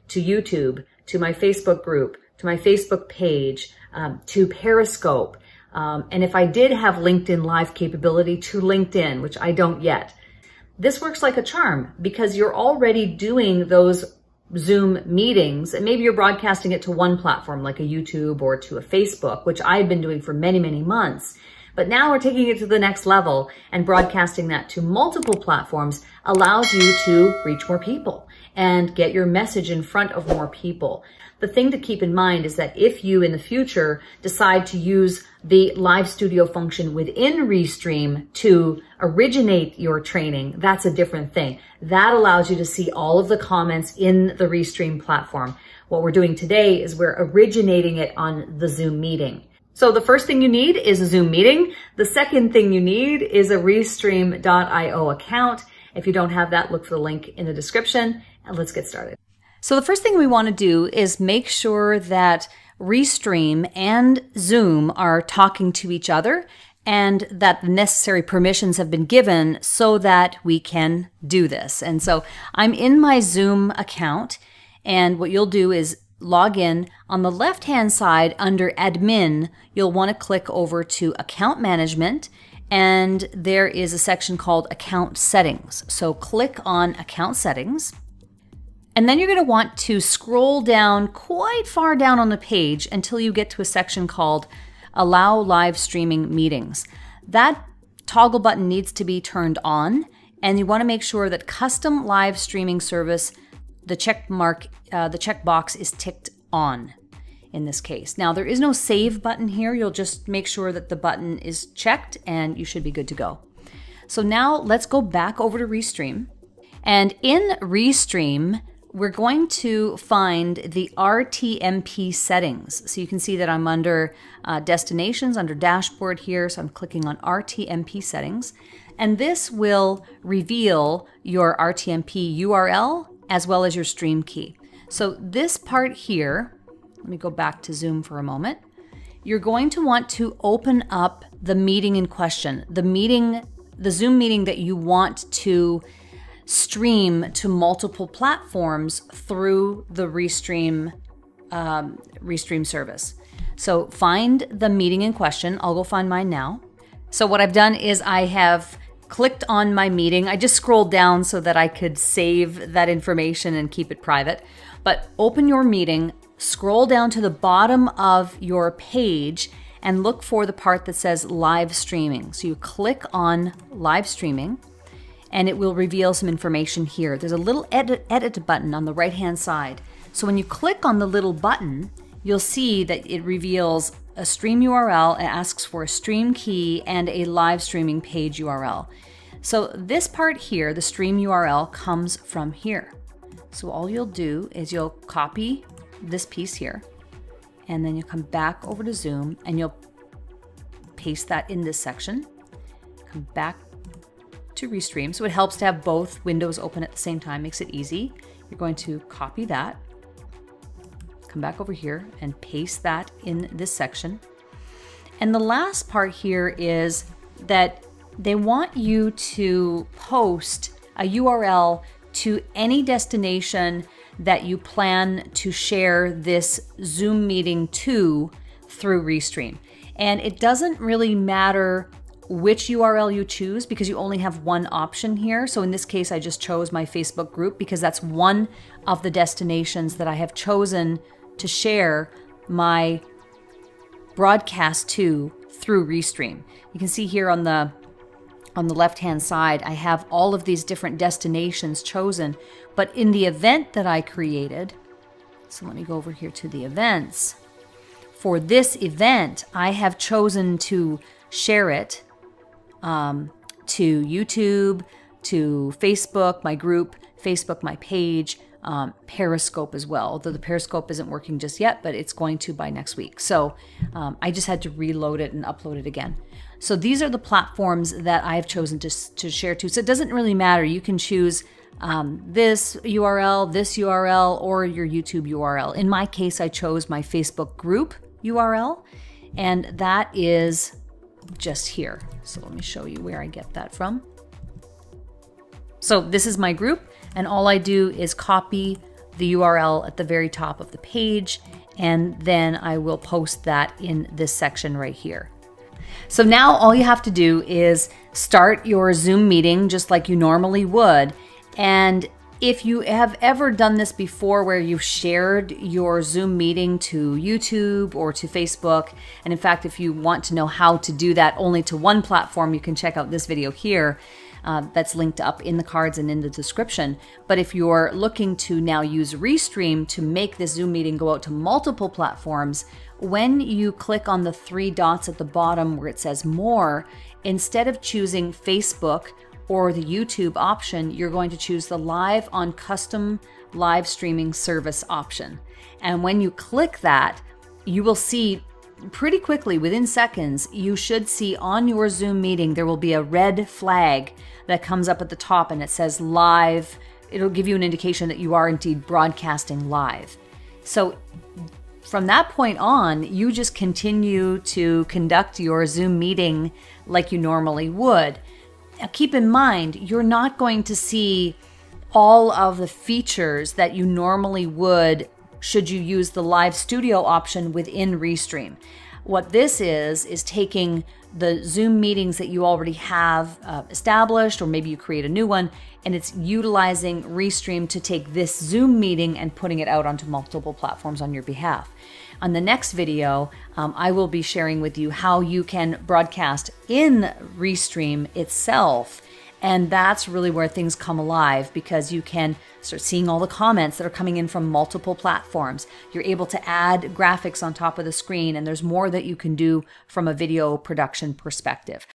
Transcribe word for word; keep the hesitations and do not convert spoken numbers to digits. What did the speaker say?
to YouTube, to my Facebook group, to my Facebook page, um, to Periscope. Um, and if I did have LinkedIn Live capability, to LinkedIn, which I don't yet. This works like a charm because you're already doing those Zoom meetings, and maybe you're broadcasting it to one platform like a YouTube or to a Facebook, which I've been doing for many, many months. But now we're taking it to the next level, and broadcasting that to multiple platforms allows you to reach more people and get your message in front of more people. The thing to keep in mind is that if you in the future decide to use the live studio function within Restream to originate your training, that's a different thing. That allows you to see all of the comments in the Restream platform. What we're doing today is we're originating it on the Zoom meeting. So the first thing you need is a Zoom meeting. The second thing you need is a Restream dot i o account. If you don't have that, look for the link in the description, and let's get started. So the first thing we want to do is make sure that Restream and Zoom are talking to each other and that the necessary permissions have been given so that we can do this. And so I'm in my Zoom account, and what you'll do is log in. On the left-hand side under Admin, you'll want to click over to Account Management, and there is a section called Account Settings. So click on Account Settings. And then you're going to want to scroll down quite far down on the page until you get to a section called Allow Live Streaming Meetings. That toggle button needs to be turned on, and you want to make sure that Custom Live Streaming Service, the check mark, uh, the checkbox is ticked on in this case. Now there is no save button here. You'll just make sure that the button is checked and you should be good to go. So now let's go back over to Restream, and in Restream, we're going to find the R T M P settings. So you can see that I'm under uh, destinations, under dashboard here. So I'm clicking on R T M P settings. And this will reveal your R T M P U R L as well as your stream key. So this part here, let me go back to Zoom for a moment. You're going to want to open up the meeting in question, the meeting, the Zoom meeting that you want to stream to multiple platforms through the Restream, um, Restream service. So find the meeting in question. I'll go find mine now. So what I've done is I have clicked on my meeting. I just scrolled down so that I could save that information and keep it private. But open your meeting, scroll down to the bottom of your page, and look for the part that says live streaming. So you click on live streaming, and it will reveal some information here. There's a little edit, edit button on the right-hand side. So when you click on the little button, you'll see that it reveals a stream U R L, it asks for a stream key and a live streaming page U R L. So this part here, the stream U R L, comes from here. So all you'll do is you'll copy this piece here, and then you'll come back over to Zoom and you'll paste that in this section, come back to Restream. So it helps to have both windows open at the same time, makes it easy. You're going to copy that, come back over here and paste that in this section. And the last part here is that they want you to post a U R L to any destination that you plan to share this Zoom meeting to through Restream. And it doesn't really matter which U R L you choose because you only have one option here. So in this case, I just chose my Facebook group because that's one of the destinations that I have chosen to share my broadcast to through Restream. You can see here on the on the left-hand side, I have all of these different destinations chosen, but in the event that I created, so let me go over here to the events. For this event, I have chosen to share it um, to YouTube, to Facebook, my group, Facebook, my page, um, Periscope as well. Although the Periscope isn't working just yet, but it's going to by next week. So um, I just had to reload it and upload it again. So these are the platforms that I've chosen to, to share to. So it doesn't really matter. You can choose um, this U R L, this U R L, or your YouTube U R L. In my case, I chose my Facebook group U R L, and that is just here. So let me show you where I get that from. So this is my group, and all I do is copy the U R L at the very top of the page, and then I will post that in this section right here. So now all you have to do is start your Zoom meeting just like you normally would. And if you have ever done this before where you've shared your Zoom meeting to YouTube or to Facebook, and in fact, if you want to know how to do that only to one platform, you can check out this video here. Uh, that's linked up in the cards and in the description. But if you're looking to now use Restream to make this Zoom meeting go out to multiple platforms, when you click on the three dots at the bottom where it says More, instead of choosing Facebook or the YouTube option, you're going to choose the Live on Custom Live Streaming Service option. And when you click that, you will see pretty quickly, within seconds, you should see on your Zoom meeting, there will be a red flag that comes up at the top and it says live. It'll give you an indication that you are indeed broadcasting live. So from that point on, you just continue to conduct your Zoom meeting like you normally would. Now keep in mind, you're not going to see all of the features that you normally would should you use the live studio option within Restream. What this is, is taking the Zoom meetings that you already have uh, established, or maybe you create a new one, and it's utilizing Restream to take this Zoom meeting and putting it out onto multiple platforms on your behalf. On the next video, um, I will be sharing with you how you can broadcast in Restream itself. And that's really where things come alive, because you can start seeing all the comments that are coming in from multiple platforms. You're able to add graphics on top of the screen, and there's more that you can do from a video production perspective.